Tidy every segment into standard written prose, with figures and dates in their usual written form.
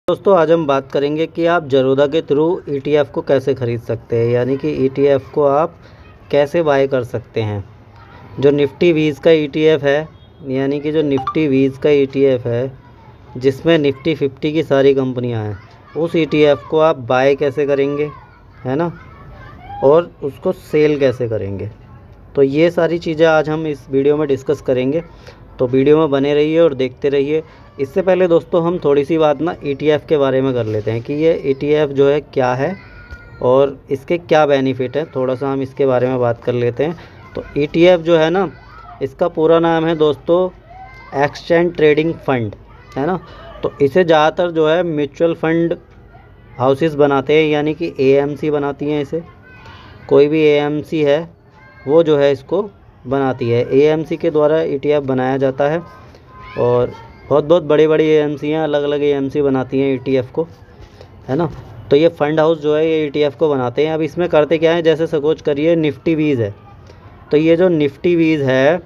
दोस्तों आज हम बात करेंगे कि आप जरोधा के थ्रू ETF को कैसे ख़रीद सकते हैं, यानी कि ETF को आप कैसे बाय कर सकते हैं। जो निफ्टी 20 का ETF है, यानी कि जो निफ्टी 20 का ETF है जिसमें निफ्टी 50 की सारी कंपनियां हैं, उस ETF को आप बाय कैसे करेंगे, है ना, और उसको सेल कैसे करेंगे। तो ये सारी चीज़ें आज हम इस वीडियो में डिस्कस करेंगे, तो वीडियो में बने रहिए और देखते रहिए। इससे पहले दोस्तों हम थोड़ी सी बात ना ETF के बारे में कर लेते हैं कि ये ETF जो है क्या है और इसके क्या बेनिफिट है, थोड़ा सा हम इसके बारे में बात कर लेते हैं। तो ETF जो है ना, इसका पूरा नाम है दोस्तों एक्सचेंज ट्रेडिंग फंड, है ना। तो इसे ज़्यादातर जो है म्यूचुअल फंड हाउसेस बनाते हैं, यानी कि AMC बनाती हैं। इसे कोई भी AMC है वो जो है इसको बनाती है। AMC के द्वारा ETF बनाया जाता है और बहुत बड़ी AMC हैं, अलग अलग AMC बनाती हैं ETF को, है ना। तो ये फंड हाउस जो है ये ETF को बनाते हैं। अब इसमें करते क्या है, जैसे सपोज करिए निफ्टी 20 है, तो ये जो निफ्टी 20 है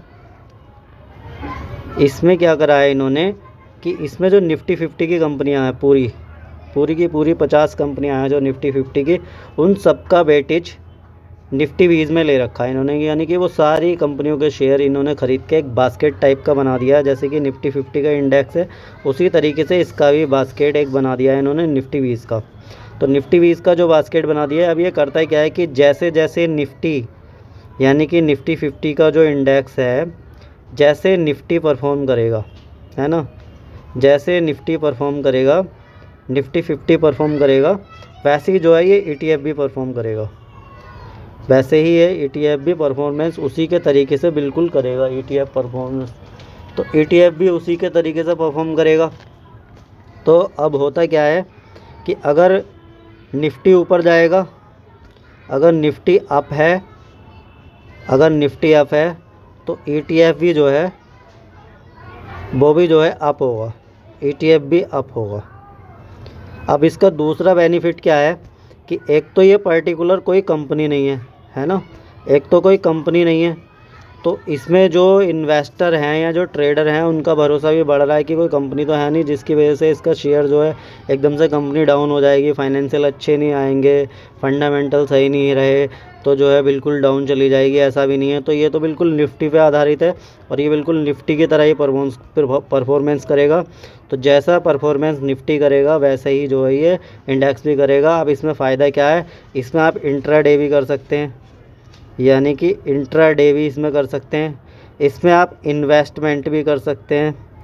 इसमें क्या करा है इन्होंने कि इसमें जो निफ्टी 50 की कंपनियां हैं, पूरी की पूरी 50 कंपनियां हैं जो निफ्टी 50 की, उन सबका वेटेज निफ्टी 20 में ले रखा है इन्होंने, यानी कि वो सारी कंपनियों के शेयर इन्होंने ख़रीद के एक बास्केट टाइप का बना दिया है। जैसे कि निफ्टी 50 का इंडेक्स है, उसी तरीके से इसका भी बास्केट एक बना दिया है इन्होंने निफ्टी 20 का। तो निफ्टी 20 का जो बास्केट बना दिया है, अब ये करता है क्या है कि जैसे जैसे निफ्टी यानी कि निफ्टी 50 का जो इंडेक्स है, जैसे निफ्टी परफॉर्म करेगा, है ना, जैसे निफ्टी परफॉर्म करेगा, निफ्टी 50 परफॉर्म करेगा, वैसे ही जो है ये ETF भी परफॉर्म करेगा। वैसे ही ये ETF भी परफॉर्मेंस उसी के तरीके से बिल्कुल करेगा। ETF परफॉर्मेंस तो ETF भी उसी के तरीके से परफॉर्म करेगा। तो अब होता क्या है कि अगर निफ्टी ऊपर जाएगा, अगर निफ्टी अप है, तो ETF भी जो है वो भी जो है अप होगा, ETF भी अप होगा। अब इसका दूसरा बेनिफिट क्या है कि एक तो ये पर्टिकुलर कोई कंपनी नहीं है ना, एक तो कोई कंपनी नहीं है, तो इसमें जो इन्वेस्टर हैं या जो ट्रेडर हैं उनका भरोसा भी बढ़ रहा है कि कोई कंपनी तो है नहीं जिसकी वजह से इसका शेयर जो है एकदम से कंपनी डाउन हो जाएगी, फाइनेंशियल अच्छे नहीं आएंगे, फंडामेंटल सही नहीं रहे तो जो है बिल्कुल डाउन चली जाएगी, ऐसा भी नहीं है। तो ये तो बिल्कुल निफ्टी पे आधारित है और ये बिल्कुल निफ्टी की तरह ही परफॉर्मेंस करेगा। तो जैसा परफॉर्मेंस निफ्टी करेगा वैसे ही जो है ये इंडेक्स भी करेगा। अब इसमें फ़ायदा क्या है, इसमें आप इंट्राडे भी कर सकते हैं, यानी कि इंट्राडे भी इसमें कर सकते हैं। इसमें आप इन्वेस्टमेंट भी कर सकते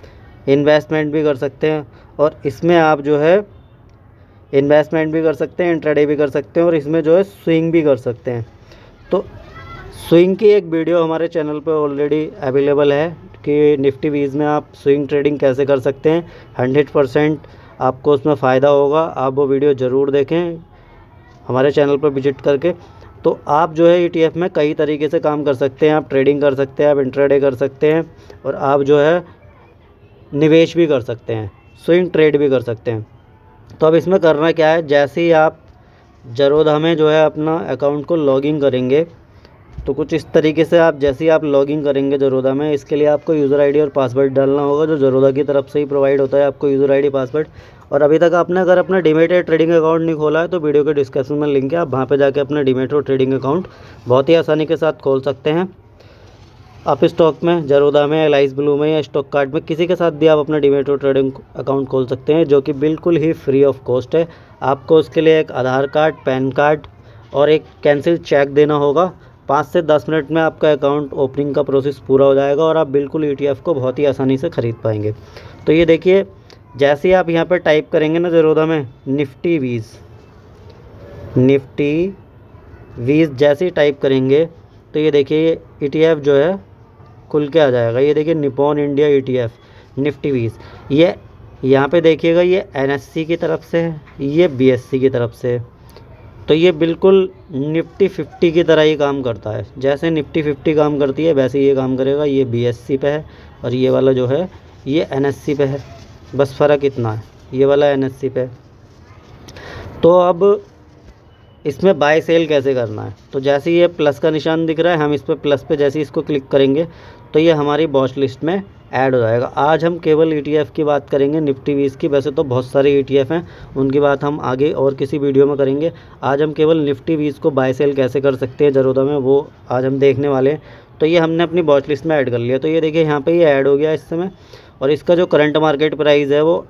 हैं और इसमें आप जो है इन्वेस्टमेंट भी कर सकते हैं, इंट्राडे भी कर सकते हैं और इसमें जो है स्विंग भी कर सकते हैं। तो स्विंग की एक वीडियो हमारे चैनल पर ऑलरेडी अवेलेबल है कि निफ्टी 20 में आप स्विंग ट्रेडिंग कैसे कर सकते हैं। 100% आपको उसमें फ़ायदा होगा, आप वो वीडियो ज़रूर देखें हमारे चैनल पर विजिट करके। तो आप जो है ETF में कई तरीके से काम कर सकते हैं, आप ट्रेडिंग कर सकते हैं, आप इंट्राडे कर सकते हैं और आप जो है निवेश भी कर सकते हैं, स्विंग ट्रेड भी कर सकते हैं। तो अब इसमें करना क्या है, जैसे ही आप जरोधा में जो है अपना अकाउंट को लॉगिन करेंगे, तो कुछ इस तरीके से आप जैसे ही आप लॉगिन करेंगे जरोधा में, इसके लिए आपको यूज़र ID और पासवर्ड डालना होगा जो जरोधा की तरफ से ही प्रोवाइड होता है आपको यूज़र ID पासवर्ड। और अभी तक आपने अगर अपना डीमैट या ट्रेडिंग अकाउंट नहीं खोला है तो वीडियो के डिस्क्रिप्शन में लिंक है, आप वहाँ पे जाके अपना डीमैट और ट्रेडिंग अकाउंट बहुत ही आसानी के साथ खोल सकते हैं। आप स्टॉक में, जरोधा में, एलाइस ब्लू में या स्टॉक कार्ड में किसी के साथ भी आप अपना डीमैट और ट्रेडिंग अकाउंट खोल सकते हैं, जो कि बिल्कुल ही फ्री ऑफ कॉस्ट है। आपको उसके लिए एक आधार कार्ड, पैन कार्ड और एक कैंसिल चेक देना होगा। 5 से 10 मिनट में आपका अकाउंट ओपनिंग का प्रोसेस पूरा हो जाएगा और आप बिल्कुल ETF को बहुत ही आसानी से ख़रीद पाएंगे। तो ये देखिए, जैसे ही आप यहाँ पर टाइप करेंगे ना जरोधा में निफ्टी 20 जैसे ही टाइप करेंगे तो ये देखिए ये ETF जो है खुल के आ जाएगा। ये देखिए निपॉन इंडिया ETF निफ्टी 20, ये यहाँ पे देखिएगा ये NSE की तरफ से है, ये BSE की तरफ से है। तो ये बिल्कुल निफ्टी 50 की तरह ही काम करता है, जैसे निफ्टी 50 काम करती है वैसे ये काम करेगा। ये BSE पे है और ये वाला जो है ये NSE पे है, बस फ़र्क इतना है, ये वाला NSE पे है। तो अब इसमें बाय सेल कैसे करना है, तो जैसे ये प्लस का निशान दिख रहा है, हम इस पर प्लस पे जैसे इसको क्लिक करेंगे तो ये हमारी वॉच लिस्ट में ऐड हो जाएगा। आज हम केवल ETF की बात करेंगे, निफ्टी 20 की। वैसे तो बहुत सारे ETF हैं, उनकी बात हम आगे और किसी वीडियो में करेंगे। आज हम केवल निफ्टी 20 को बाय सेल कैसे कर सकते हैं ज़रोधा में, वो आज हम देखने वाले हैं। तो ये हमने अपनी वॉच लिस्ट में ऐड कर लिया। तो ये देखिए यहाँ पर ये ऐड हो गया इस समय, और इसका जो करंट मार्केट प्राइस है वो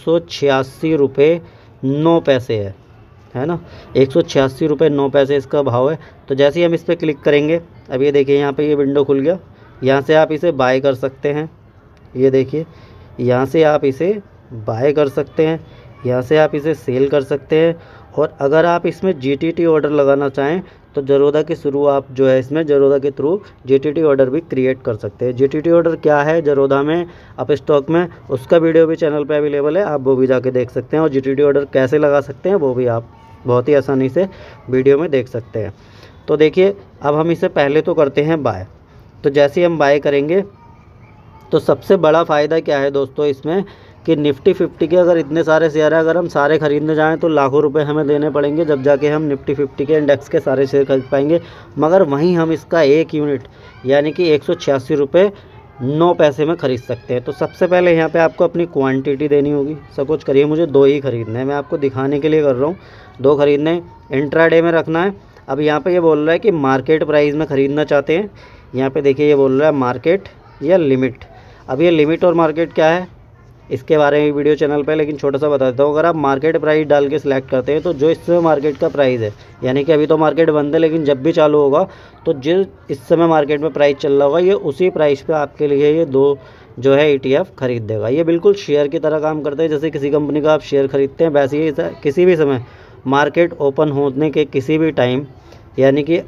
186 रुपये 9 पैसे है ना। 186 रुपये 9 पैसे इसका भाव है। तो जैसे ही हम इस पर क्लिक करेंगे, अब ये देखिए यहाँ पे ये विंडो खुल गया। यहाँ से आप इसे बाय कर सकते हैं। ये देखिए यहाँ से आप इसे बाय कर सकते हैं, यहाँ से आप इसे सेल कर सकते हैं। और अगर आप इसमें GTT ऑर्डर लगाना चाहें तो ज़रोधा के थ्रू आप जो है इसमें ज़रोधा के थ्रू GTT ऑर्डर भी क्रिएट कर सकते हैं। GTT ऑर्डर क्या है ज़रोधा में अप स्टॉक में, उसका वीडियो भी चैनल पे अवेलेबल है, आप वो भी जाके देख सकते हैं। और GTT ऑर्डर कैसे लगा सकते हैं वो भी आप बहुत ही आसानी से वीडियो में देख सकते हैं। तो देखिए अब हम इसे पहले तो करते हैं बाय। तो जैसे ही हम बाय करेंगे तो सबसे बड़ा फ़ायदा क्या है दोस्तों इसमें कि निफ्टी 50 के अगर इतने सारे शेयर हैं, अगर हम सारे खरीदने जाएं तो लाखों रुपए हमें देने पड़ेंगे, जब जाके हम निफ्टी 50 के इंडेक्स के सारे शेयर खरीद पाएंगे। मगर वहीं हम इसका 1 यूनिट यानी कि 186 रुपये 9 पैसे में ख़रीद सकते हैं। तो सबसे पहले यहाँ पे आपको अपनी क्वांटिटी देनी होगी। सपोज करिए मुझे 2 ही खरीदने हैं, मैं आपको दिखाने के लिए कर रहा हूँ, 2 खरीदने हैं। इंट्राडे में रखना है। अब यहाँ पे ये बोल रहा है कि मार्केट प्राइस में ख़रीदना चाहते हैं। यहाँ पे देखिए ये बोल रहा है मार्केट या लिमिट। अब ये लिमिट और मार्केट क्या है इसके बारे में वीडियो चैनल पे, लेकिन छोटा सा बता देता हूँ। अगर आप मार्केट प्राइस डाल के सिलेक्ट करते हैं तो जो इस समय मार्केट का प्राइस है, यानी कि अभी तो मार्केट बंद है, लेकिन जब भी चालू होगा तो जिस इस समय मार्केट में प्राइस चल रहा होगा ये उसी प्राइस पे आपके लिए ये 2 जो है ETF खरीद देगा। ये बिल्कुल शेयर की तरह काम करते हैं। जैसे किसी कंपनी का आप शेयर खरीदते हैं, वैसे ही किसी भी समय मार्केट ओपन होने के किसी भी टाइम, यानी कि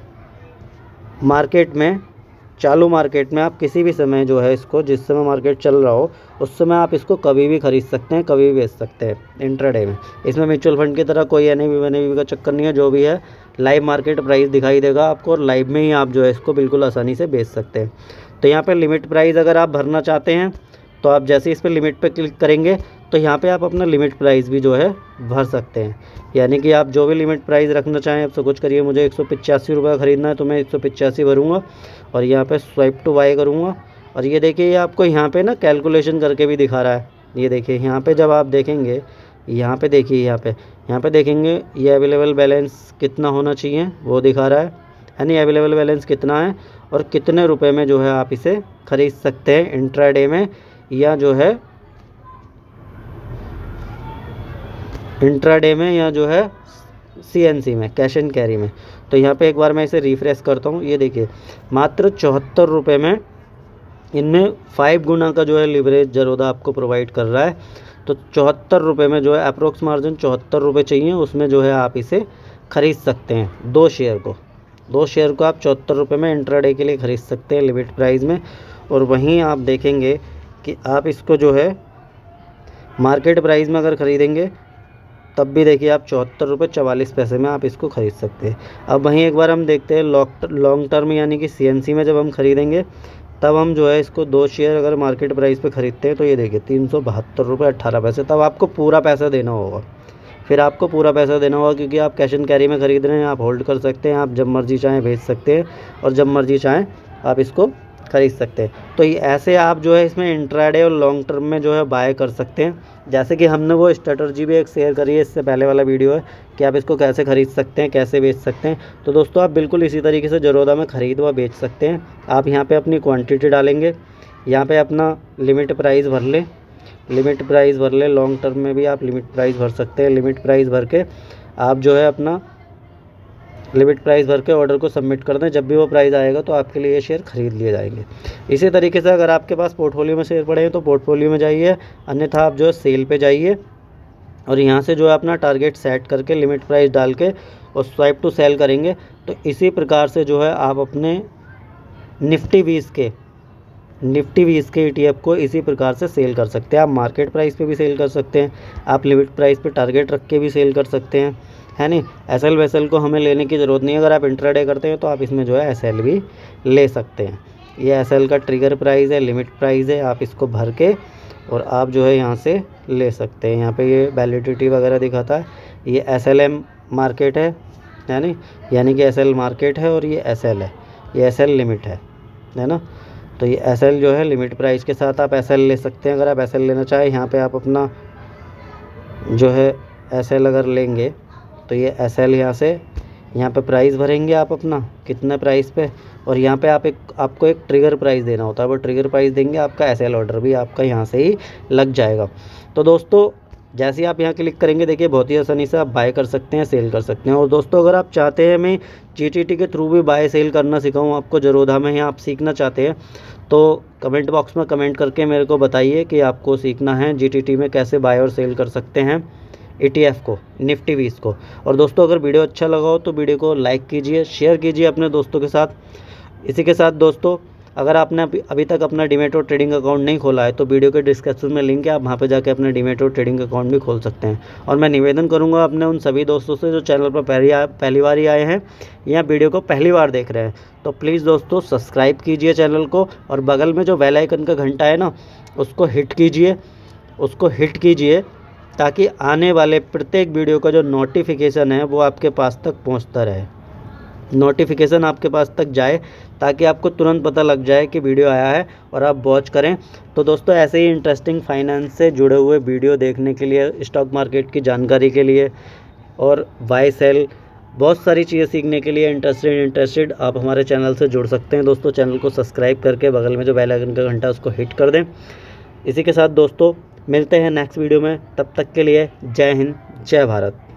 मार्केट में चालू मार्केट में आप किसी भी समय जो है इसको, जिस समय मार्केट चल रहा हो उस समय आप इसको कभी भी खरीद सकते हैं, कभी भी बेच सकते हैं इंट्राडे में। इसमें म्यूचुअल फंड की तरह कोई NAV का चक्कर नहीं है। जो भी है लाइव मार्केट प्राइस दिखाई देगा आपको, और लाइव में ही आप जो है इसको बिल्कुल आसानी से बेच सकते हैं। तो यहाँ पर लिमिट प्राइस अगर आप भरना चाहते हैं तो आप जैसे इस पर लिमिट पर क्लिक करेंगे तो यहाँ पे आप अपना लिमिट प्राइस भी जो है भर सकते हैं। यानी कि आप जो भी लिमिट प्राइस रखना चाहें। अब से कुछ करिए मुझे 185 रुपये ख़रीदना है तो मैं 185 भरूँगा और यहाँ पे स्वाइप टू बाय करूँगा। और ये देखिए ये आपको यहाँ पे ना कैलकुलेशन करके भी दिखा रहा है। ये देखिए यहाँ पे जब आप देखेंगे, यहाँ पे देखिए यहाँ पे देखेंगे ये अवेलेबल बैलेंस कितना होना चाहिए वो दिखा रहा है, यानी अवेलेबल बैलेंस कितना है और कितने रुपए में जो है आप इसे ख़रीद सकते हैं इंट्राडे में, या जो है इंट्राडे में, या जो है CNC में, कैश एंड कैरी में। तो यहाँ पे एक बार मैं इसे रिफ़्रेश करता हूँ। ये देखिए मात्र 74 रुपये में इनमें 5 गुना का जो है लिवरेज ज़रोधा आपको प्रोवाइड कर रहा है। तो 74 रुपये में जो है अप्रोक्स मार्जिन 74 रुपये चाहिए, उसमें जो है आप इसे ख़रीद सकते हैं। 2 शेयर को आप 74 रुपये में इंट्राडे के लिए ख़रीद सकते हैं लिमिट प्राइस में। और वहीं आप देखेंगे कि आप इसको जो है मार्केट प्राइस में अगर ख़रीदेंगे तब भी देखिए आप 74 रुपये 44 पैसे में आप इसको ख़रीद सकते हैं। अब वहीं एक बार हम देखते हैं लॉन्ग टर्म यानी कि CNC में जब हम ख़रीदेंगे तब हम जो है इसको 2 शेयर अगर मार्केट प्राइस पे ख़रीदते हैं तो ये देखिए 372 रुपये 18 पैसे। तब आपको पूरा पैसा देना होगा, फिर आपको पूरा पैसा देना होगा, क्योंकि आप कैश एंड कैरी में ख़रीद रहे हैं। आप होल्ड कर सकते हैं, आप जब मर्ज़ी चाहें बेच सकते हैं और जब मर्ज़ी चाहें आप इसको खरीद सकते हैं। तो ये ऐसे आप जो है इसमें इंट्राडे और लॉन्ग टर्म में जो है बाय कर सकते हैं। जैसे कि हमने वो स्ट्रैटेजी भी एक शेयर करी है, इससे पहले वाला वीडियो है कि आप इसको कैसे खरीद सकते हैं, कैसे बेच सकते हैं। तो दोस्तों आप बिल्कुल इसी तरीके से ज़रोधा में ख़रीद व बेच सकते हैं। आप यहाँ पे अपनी क्वांटिटी डालेंगे, यहाँ पे अपना लिमिट प्राइस भर लें। लॉन्ग टर्म में भी आप लिमिट प्राइस भर सकते हैं। लिमिट प्राइस भर के आप जो है अपना लिमिट प्राइस भर के ऑर्डर को सबमिट कर दें। जब भी वो प्राइस आएगा तो आपके लिए ये शेयर खरीद लिए जाएंगे। इसी तरीके से अगर आपके पास पोर्टफोलियो में शेयर पड़े हैं तो पोर्टफोलियो में जाइए, अन्यथा आप जो है सेल पे जाइए और यहाँ से जो है अपना टारगेट सेट करके लिमिट प्राइस डाल के और स्वाइप टू सेल करेंगे। तो इसी प्रकार से जो है आप अपने निफ्टी 20 के ETF को इसी प्रकार से सेल कर सकते हैं। आप मार्केट प्राइस पे भी सेल कर सकते हैं, आप लिमिट प्राइस पे टारगेट रख के भी सेल कर सकते हैं, है नहीं। SL वैसल को हमें लेने की ज़रूरत नहीं है। अगर आप इंट्राडे करते हैं तो आप इसमें जो है SL भी ले सकते हैं। ये SL का ट्रिगर प्राइस है, लिमिट प्राइस है, आप इसको भर के और आप जो है यहाँ से ले सकते हैं। यहाँ पे ये वैलिडिटी वगैरह दिखाता है। ये SLM मार्केट है नहीं, यानी कि SL मार्केट है और ये SL है, ये SL लिमिट है ना। तो ये SL जो है लिमिट प्राइस के साथ आप SL ले सकते हैं। अगर आप SL लेना चाहें, यहाँ पे आप अपना जो है SL अगर लेंगे तो ये SL यहाँ पे प्राइस भरेंगे आप अपना कितने प्राइस पे, और यहाँ पे आपको एक ट्रिगर प्राइस देना होता है। वो ट्रिगर प्राइस देंगे, आपका SL ऑर्डर भी आपका यहाँ से ही लग जाएगा। तो दोस्तों जैसे ही आप यहाँ क्लिक करेंगे, देखिए बहुत ही आसानी से आप बाय कर सकते हैं, सेल कर सकते हैं। और दोस्तों अगर आप चाहते हैं मैं GTT के थ्रू भी बाय सेल करना सिखाऊँ आपको ज़रूदा में, या आप सीखना चाहते हैं तो कमेंट बॉक्स में कमेंट करके मेरे को बताइए कि आपको सीखना है GTT में कैसे बाय और सेल कर सकते हैं ETF को, निफ्टी 20 को। और दोस्तों अगर वीडियो अच्छा लगा हो तो वीडियो को लाइक कीजिए, शेयर कीजिए अपने दोस्तों के साथ। इसी के साथ दोस्तों अगर आपने अभी तक अपना डीमैट और ट्रेडिंग अकाउंट नहीं खोला है तो वीडियो के डिस्क्रिप्शन में लिंक है, आप वहाँ पे जाके अपना डीमैट और ट्रेडिंग अकाउंट भी खोल सकते हैं। और मैं निवेदन करूँगा अपने उन सभी दोस्तों से जो चैनल पर पहली बार ही आए हैं या वीडियो को पहली बार देख रहे हैं, तो प्लीज़ दोस्तों सब्सक्राइब कीजिए चैनल को, और बगल में जो बेल आइकन का घंटा है ना उसको हिट कीजिए ताकि आने वाले प्रत्येक वीडियो का जो नोटिफिकेशन है वो आपके पास तक पहुंचता रहे, नोटिफिकेशन आपके पास तक जाए ताकि आपको तुरंत पता लग जाए कि वीडियो आया है और आप वॉच करें। तो दोस्तों ऐसे ही इंटरेस्टिंग फाइनेंस से जुड़े हुए वीडियो देखने के लिए, स्टॉक मार्केट की जानकारी के लिए और बाय सेल बहुत सारी चीज़ें सीखने के लिए इंटरेस्टेड आप हमारे चैनल से जुड़ सकते हैं। दोस्तों चैनल को सब्सक्राइब करके बगल में जो बेल आइकन का घंटा है उसको हिट कर दें। इसी के साथ दोस्तों मिलते हैं नेक्स्ट वीडियो में, तब तक के लिए जय हिंद, जय भारत।